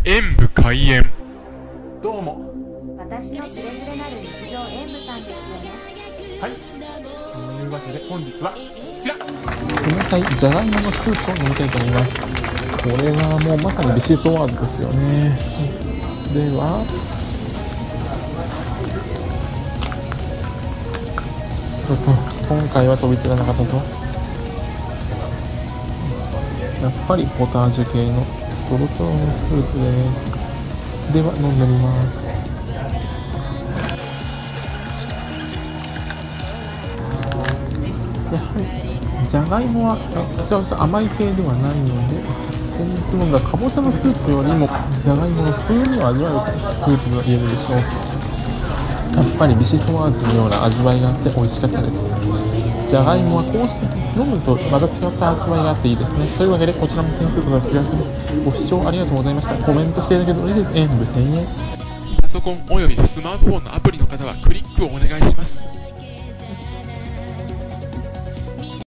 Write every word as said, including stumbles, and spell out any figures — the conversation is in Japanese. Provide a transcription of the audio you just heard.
演武開演。 どうも。 私のつれづれなる日常演武さんですよね。 はい。というわけで本日はこちら。 冷たいじゃがいものスープを飲みたいと思います。これはもうまさにビシソワーズですよね。ではちょっと今回は飛び散らなかったと。やっぱりポタージュ系のトロトロのスープです。では飲んでみます。やはりじゃがいもはちょっと甘い系ではないので、先日飲んだかぼちゃのスープよりもじゃがいもの風味を味わうスープと言えるでしょう。やっぱりビシソワーズのような味わいがあって美味しかったです。じゃがいもはこうして飲むとまた違った味わいがあっていいですね。というわけでこちらも点数とさせていただきます。ご視聴ありがとうございました。コメントしていただけると嬉しいです。演武閉園。 パソコンおよびスマートフォンのアプリの方はクリックをお願いします。